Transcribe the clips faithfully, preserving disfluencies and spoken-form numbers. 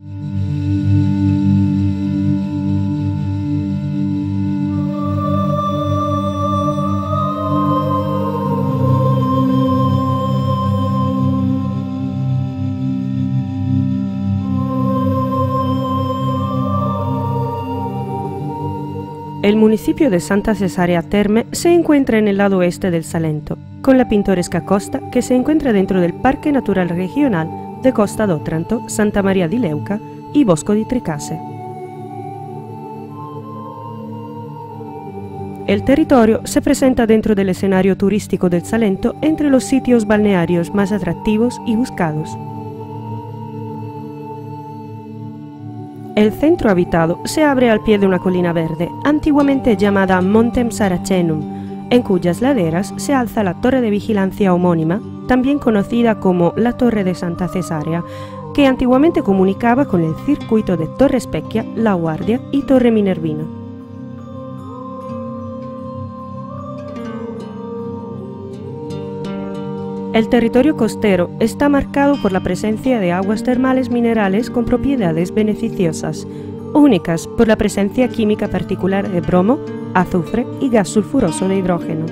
El municipio de Santa Cesarea Terme se encuentra en el lado oeste del Salento, con la pintoresca costa que se encuentra dentro del Parque Natural Regional de Costa d'Otranto, Santa Maria di Leuca y Bosco di Tricase. El territorio se presenta dentro del escenario turístico del Salento entre los sitios balnearios más atractivos y buscados. El centro habitado se abre al pie de una colina verde, antiguamente llamada Montem Saracenum, en cuyas laderas se alza la torre de vigilancia homónima, también conocida como la Torre de Santa Cesarea, que antiguamente comunicaba con el circuito de Torre Specchia, La Guardia y Torre Minervino. El territorio costero está marcado por la presencia de aguas termales minerales con propiedades beneficiosas, únicas por la presencia química particular de bromo, azufre y gas sulfuroso de hidrógeno.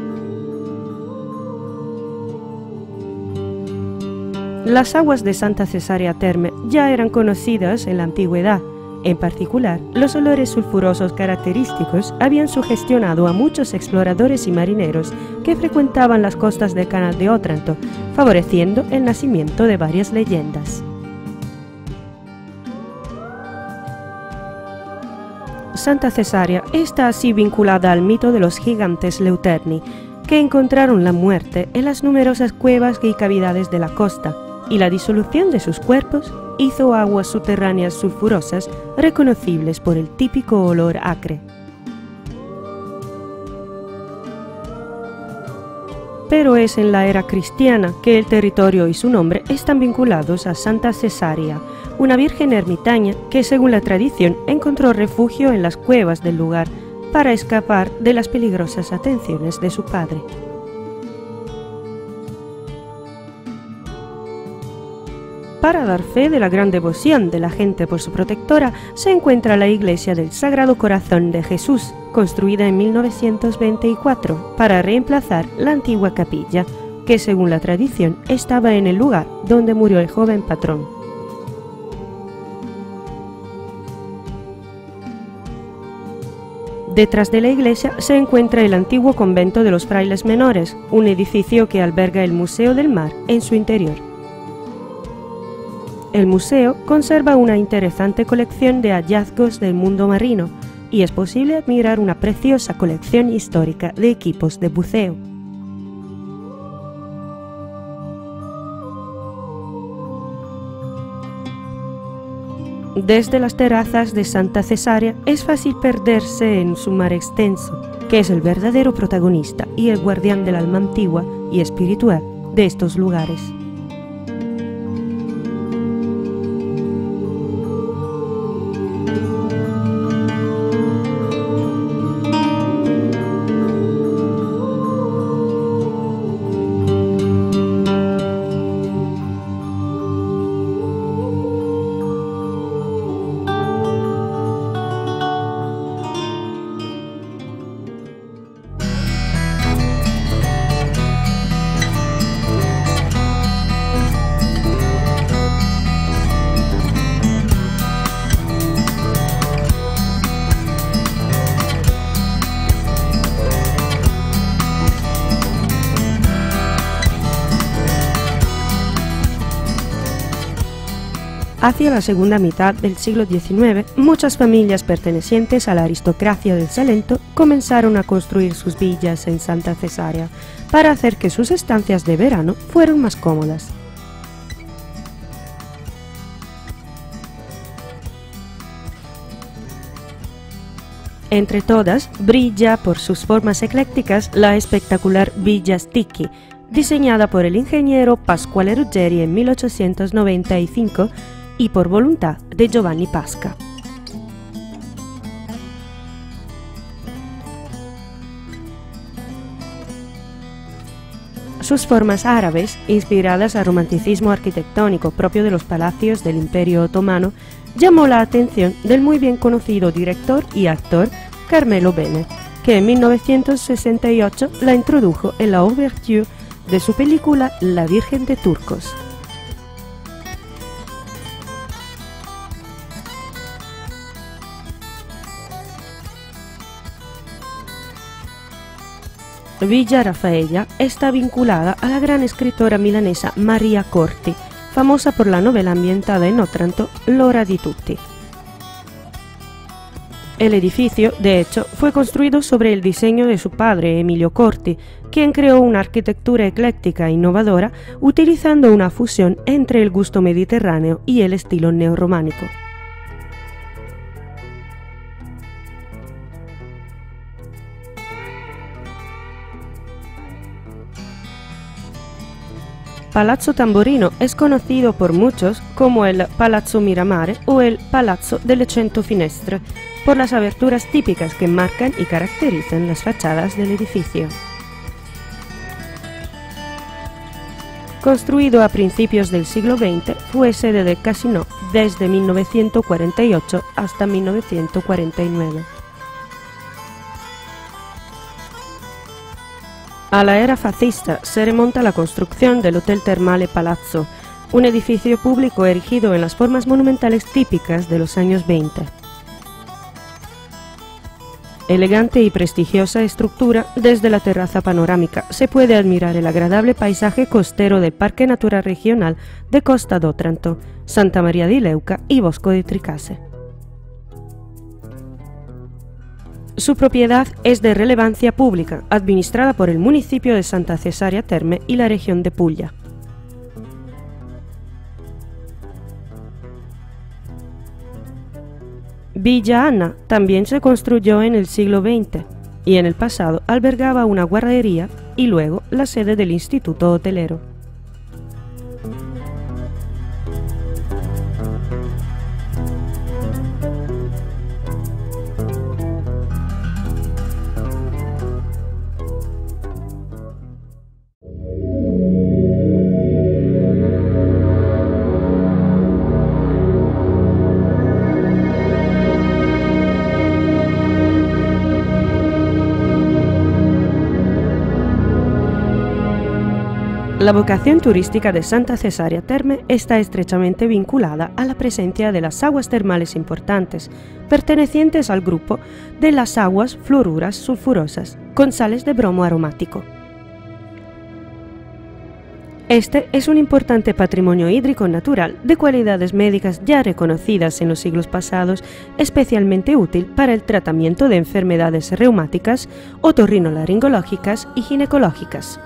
Las aguas de Santa Cesarea Terme ya eran conocidas en la antigüedad. En particular, los olores sulfurosos característicos habían sugestionado a muchos exploradores y marineros que frecuentaban las costas del Canal de Otranto, favoreciendo el nacimiento de varias leyendas. Santa Cesarea está así vinculada al mito de los gigantes Leuterni, que encontraron la muerte en las numerosas cuevas y cavidades de la costa, y la disolución de sus cuerpos hizo aguas subterráneas sulfurosas reconocibles por el típico olor acre. Pero es en la era cristiana que el territorio y su nombre están vinculados a Santa Cesarea, una virgen ermitaña que, según la tradición, encontró refugio en las cuevas del lugar para escapar de las peligrosas atenciones de su padre. Para dar fe de la gran devoción de la gente por su protectora, se encuentra la iglesia del Sagrado Corazón de Jesús, construida en mil novecientos veinticuatro para reemplazar la antigua capilla, que según la tradición estaba en el lugar donde murió el joven patrón. Detrás de la iglesia se encuentra el antiguo convento de los frailes menores, un edificio que alberga el Museo del Mar en su interior. El museo conserva una interesante colección de hallazgos del mundo marino y es posible admirar una preciosa colección histórica de equipos de buceo. Desde las terrazas de Santa Cesarea es fácil perderse en su mar extenso, que es el verdadero protagonista y el guardián del alma antigua y espiritual de estos lugares. Hacia la segunda mitad del siglo diecinueve, muchas familias pertenecientes a la aristocracia del Salento comenzaron a construir sus villas en Santa Cesarea para hacer que sus estancias de verano fueran más cómodas. Entre todas, brilla por sus formas eclécticas la espectacular Villa Sticchi, diseñada por el ingeniero Pasquale Ruggeri en mil ochocientos noventa y cinco y por voluntad de Giovanni Pasca. Sus formas árabes, inspiradas al romanticismo arquitectónico propio de los palacios del Imperio Otomano, llamó la atención del muy bien conocido director y actor Carmelo Bene, que en mil novecientos sesenta y ocho la introdujo en la ouverture de su película La Virgen de Turcos. Villa Raffaella está vinculada a la gran escritora milanesa Maria Corti, famosa por la novela ambientada en Otranto, L'ora di tutti. El edificio, de hecho, fue construido sobre el diseño de su padre, Emilio Corti, quien creó una arquitectura ecléctica e innovadora utilizando una fusión entre el gusto mediterráneo y el estilo neorrománico. Palazzo Tamborino es conocido por muchos como el Palazzo Miramare o el Palazzo delle Cento Finestre, por las aberturas típicas que marcan y caracterizan las fachadas del edificio. Construido a principios del siglo veinte, fue sede de Casino desde mil novecientos cuarenta y ocho hasta mil novecientos cuarenta y nueve. A la era fascista se remonta la construcción del Hotel Termale Palazzo, un edificio público erigido en las formas monumentales típicas de los años veinte. Elegante y prestigiosa estructura, desde la terraza panorámica se puede admirar el agradable paisaje costero del Parque Natural Regional de Costa d'Otranto, Santa Maria di Leuca y Bosco di Tricase. Su propiedad es de relevancia pública, administrada por el municipio de Santa Cesarea Terme y la región de Puglia. Villa Anna también se construyó en el siglo veinte y en el pasado albergaba una guardería y luego la sede del Instituto Hotelero. La vocación turística de Santa Cesarea Terme está estrechamente vinculada a la presencia de las aguas termales importantes, pertenecientes al grupo de las aguas fluoruras sulfurosas, con sales de bromo aromático. Este es un importante patrimonio hídrico natural de cualidades médicas ya reconocidas en los siglos pasados, especialmente útil para el tratamiento de enfermedades reumáticas, otorrinolaringológicas y ginecológicas.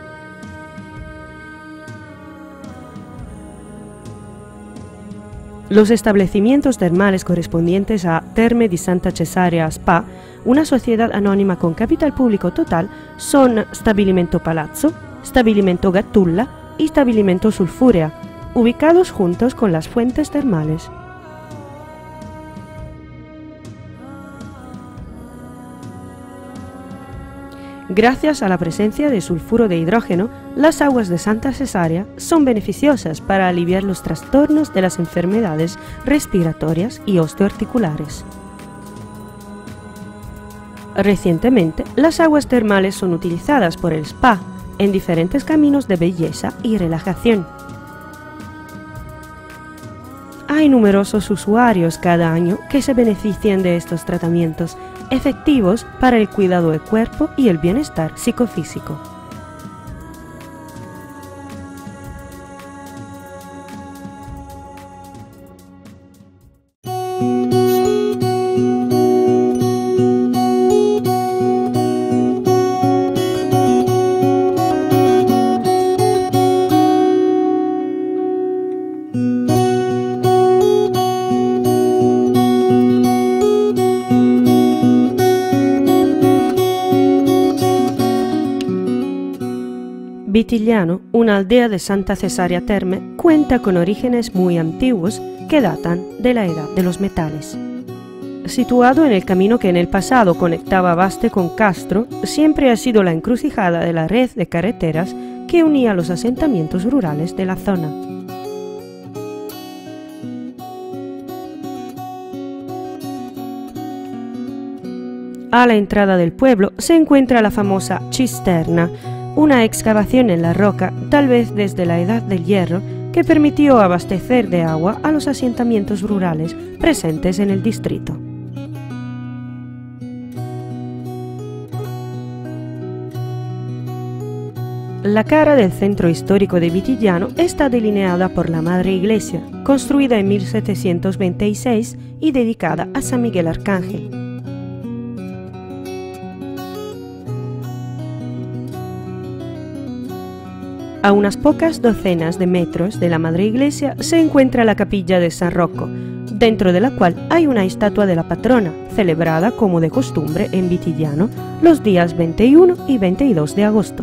Los establecimientos termales correspondientes a Terme di Santa Cesarea S P A, una sociedad anónima con capital público total, son Stabilimento Palazzo, Stabilimento Gattulla y Stabilimento Sulfurea, ubicados juntos con las fuentes termales. Gracias a la presencia de sulfuro de hidrógeno, las aguas de Santa Cesarea son beneficiosas para aliviar los trastornos de las enfermedades respiratorias y osteoarticulares. Recientemente, las aguas termales son utilizadas por el spa en diferentes caminos de belleza y relajación. Hay numerosos usuarios cada año que se benefician de estos tratamientos, efectivos para el cuidado del cuerpo y el bienestar psicofísico. Vitigliano, una aldea de Santa Cesarea Terme, cuenta con orígenes muy antiguos que datan de la edad de los metales. Situado en el camino que en el pasado conectaba Baste con Castro, siempre ha sido la encrucijada de la red de carreteras que unía los asentamientos rurales de la zona. A la entrada del pueblo se encuentra la famosa cisterna, una excavación en la roca, tal vez desde la Edad del Hierro, que permitió abastecer de agua a los asentamientos rurales presentes en el distrito. La cara del centro histórico de Vitigliano está delineada por la Madre Iglesia, construida en mil setecientos veintiséis y dedicada a San Miguel Arcángel. A unas pocas docenas de metros de la Madre Iglesia se encuentra la capilla de San Rocco, dentro de la cual hay una estatua de la patrona, celebrada como de costumbre en Vitigliano los días veintiuno y veintidós de agosto.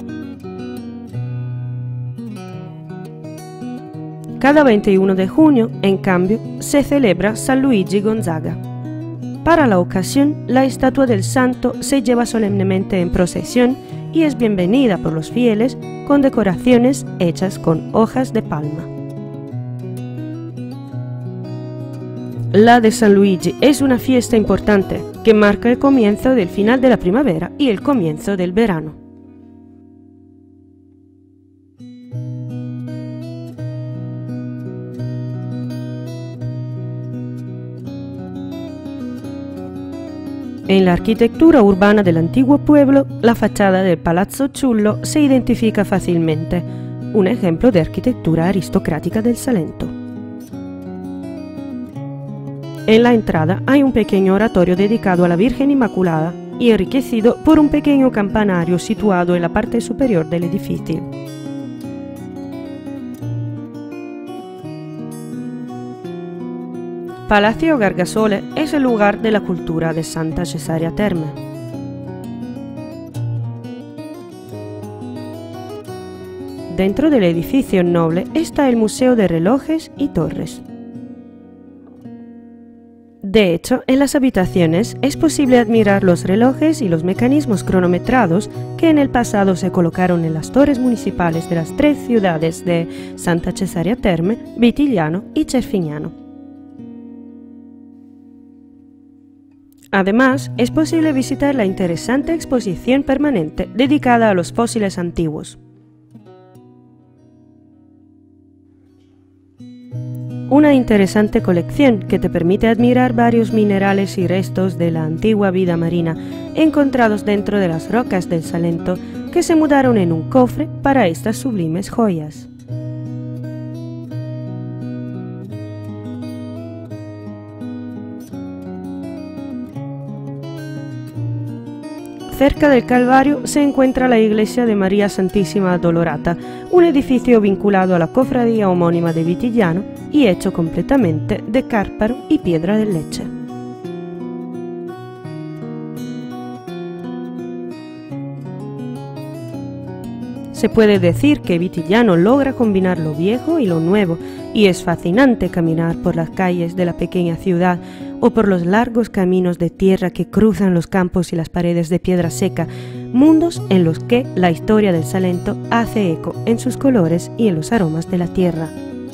Cada veintiuno de junio, en cambio, se celebra San Luigi Gonzaga. Para la ocasión, la estatua del santo se lleva solemnemente en procesión y es bienvenida por los fieles con decoraciones hechas con hojas de palma. La de San Luigi es una fiesta importante que marca el comienzo del final de la primavera y el comienzo del verano. En la arquitectura urbana del antiguo pueblo, la fachada del Palazzo Ciullo se identifica fácilmente, un ejemplo de arquitectura aristocrática del Salento. En la entrada hay un pequeño oratorio dedicado a la Virgen Inmaculada y enriquecido por un pequeño campanario situado en la parte superior del edificio. Palacio Gargasole es el lugar de la cultura de Santa Cesarea Terme. Dentro del edificio noble está el Museo de Relojes y Torres. De hecho, en las habitaciones es posible admirar los relojes y los mecanismos cronometrados que en el pasado se colocaron en las torres municipales de las tres ciudades de Santa Cesarea Terme, Vitigliano y Cerfignano. Además, es posible visitar la interesante exposición permanente dedicada a los fósiles antiguos. Una interesante colección que te permite admirar varios minerales y restos de la antigua vida marina encontrados dentro de las rocas del Salento que se mudaron en un cofre para estas sublimes joyas. Cerca del Calvario se encuentra la iglesia de María Santísima Dolorata, un edificio vinculado a la cofradía homónima de Vitigliano y hecho completamente de cárparo y piedra de leche. Se puede decir que Vitigliano logra combinar lo viejo y lo nuevo, y es fascinante caminar por las calles de la pequeña ciudad o por los largos caminos de tierra que cruzan los campos y las paredes de piedra seca, mundos en los que la historia del Salento hace eco en sus colores y en los aromas de la tierra.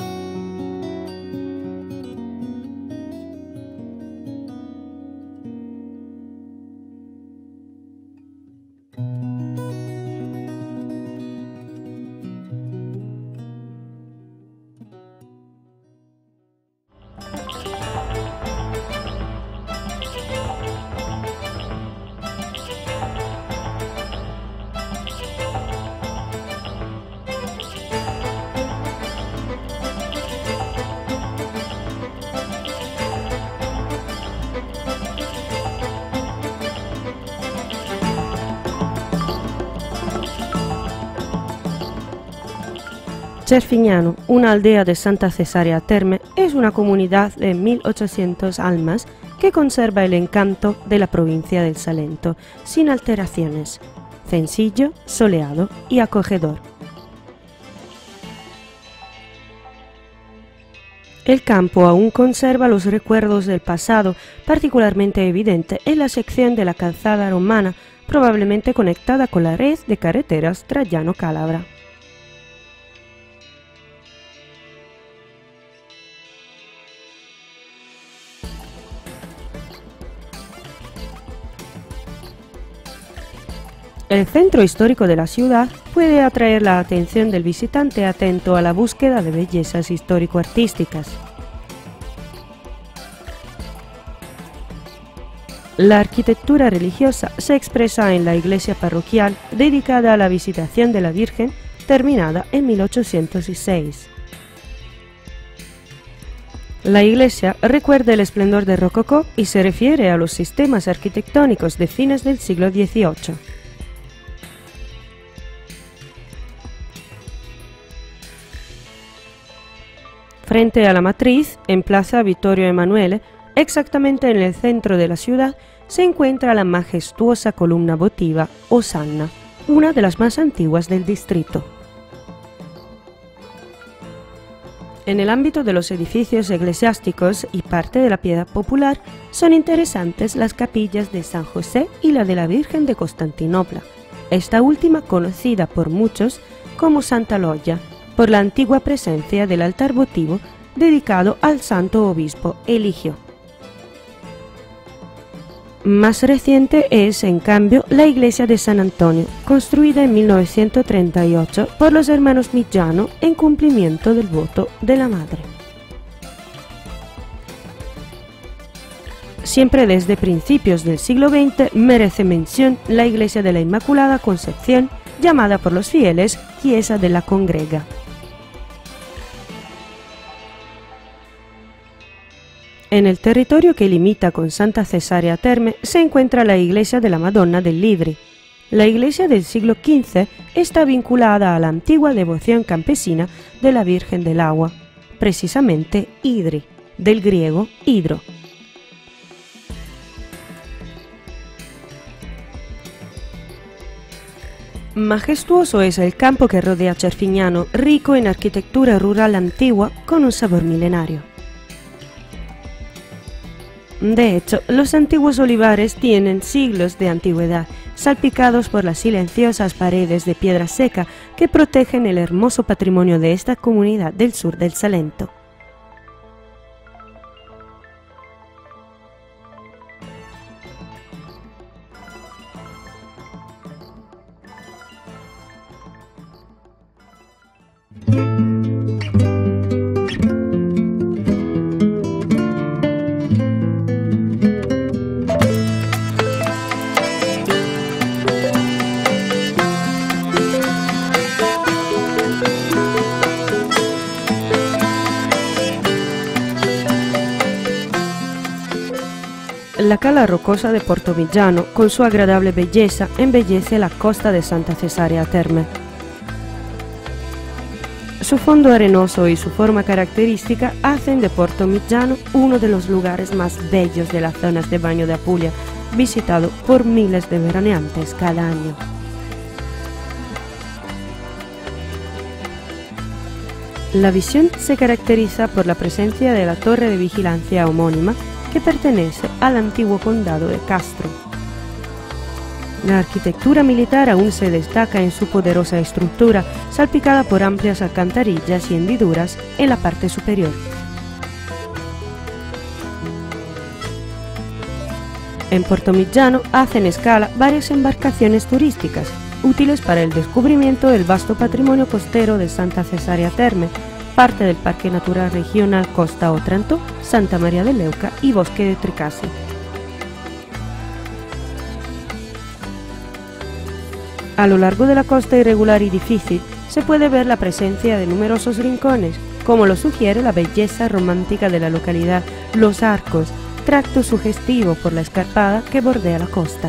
Cerfignano, una aldea de Santa Cesarea Terme, es una comunidad de mil ochocientas almas que conserva el encanto de la provincia del Salento, sin alteraciones, sencillo, soleado y acogedor. El campo aún conserva los recuerdos del pasado, particularmente evidente en la sección de la calzada romana, probablemente conectada con la red de carreteras Traiano-Calabra. El centro histórico de la ciudad puede atraer la atención del visitante atento a la búsqueda de bellezas histórico-artísticas. La arquitectura religiosa se expresa en la iglesia parroquial dedicada a la Visitación de la Virgen, terminada en mil ochocientos seis. La iglesia recuerda el esplendor del rococó y se refiere a los sistemas arquitectónicos de fines del siglo dieciocho. Frente a la matriz, en Plaza Vittorio Emanuele, exactamente en el centro de la ciudad, se encuentra la majestuosa columna votiva Osanna, una de las más antiguas del distrito. En el ámbito de los edificios eclesiásticos y parte de la piedad popular, son interesantes las capillas de San José y la de la Virgen de Constantinopla, esta última conocida por muchos como Santa Loggia, por la antigua presencia del altar votivo dedicado al santo obispo Eligio. Más reciente es, en cambio, la iglesia de San Antonio, construida en mil novecientos treinta y ocho por los hermanos Migiano en cumplimiento del voto de la Madre. Siempre desde principios del siglo veinte merece mención la iglesia de la Inmaculada Concepción, llamada por los fieles Chiesa della Congrega. En el territorio que limita con Santa Cesarea Terme se encuentra la iglesia de la Madonna del Lidri. La iglesia del siglo quince está vinculada a la antigua devoción campesina de la Virgen del Agua, precisamente Idri, del griego hidro. Majestuoso es el campo que rodea Cerfignano, rico en arquitectura rural antigua con un sabor milenario. De hecho, los antiguos olivares tienen siglos de antigüedad, salpicados por las silenciosas paredes de piedra seca que protegen el hermoso patrimonio de esta comunidad del sur del Salento. La cala rocosa de Portomigiano, con su agradable belleza, embellece la costa de Santa Cesarea Terme. Su fondo arenoso y su forma característica hacen de Portomigiano uno de los lugares más bellos de las zonas de baño de Apulia, visitado por miles de veraneantes cada año. La visión se caracteriza por la presencia de la torre de vigilancia homónima, que pertenece al antiguo condado de Castro. La arquitectura militar aún se destaca en su poderosa estructura, salpicada por amplias alcantarillas y hendiduras en la parte superior. En Portomigiano hacen escala varias embarcaciones turísticas, útiles para el descubrimiento del vasto patrimonio costero de Santa Cesarea Terme, parte del Parque Natural Regional Costa Otranto, Santa María de Leuca y Bosque de Tricase. A lo largo de la costa irregular y difícil se puede ver la presencia de numerosos rincones, como lo sugiere la belleza romántica de la localidad Los Arcos, tracto sugestivo por la escarpada que bordea la costa.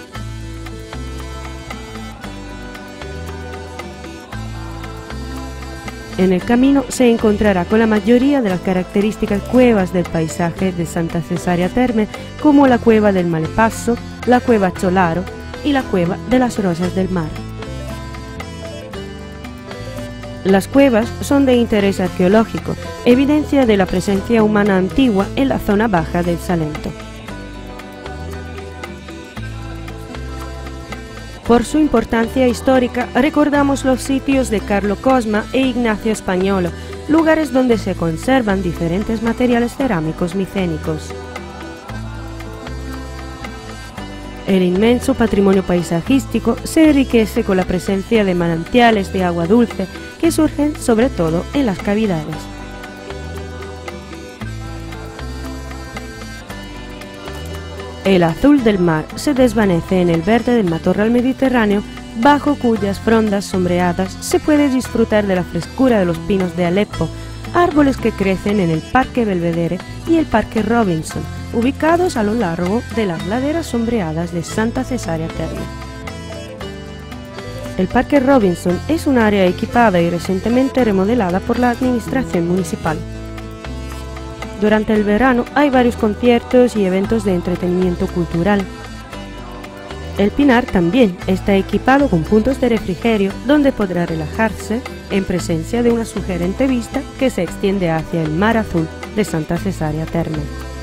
En el camino se encontrará con la mayoría de las características cuevas del paisaje de Santa Cesarea Terme, como la cueva del Malepasso, la cueva Cholaro y la cueva de las Rosas del Mar. Las cuevas son de interés arqueológico, evidencia de la presencia humana antigua en la zona baja del Salento. Por su importancia histórica, recordamos los sitios de Carlo Cosma e Ignacio Españolo, lugares donde se conservan diferentes materiales cerámicos micénicos. El inmenso patrimonio paisajístico se enriquece con la presencia de manantiales de agua dulce que surgen sobre todo en las cavidades. El azul del mar se desvanece en el verde del matorral mediterráneo, bajo cuyas frondas sombreadas se puede disfrutar de la frescura de los pinos de Aleppo, árboles que crecen en el Parque Belvedere y el Parque Robinson, ubicados a lo largo de las laderas sombreadas de Santa Cesarea Terme. El Parque Robinson es un área equipada y recientemente remodelada por la administración municipal. Durante el verano hay varios conciertos y eventos de entretenimiento cultural. El Pinar también está equipado con puntos de refrigerio donde podrá relajarse en presencia de una sugerente vista que se extiende hacia el mar azul de Santa Cesarea Terme.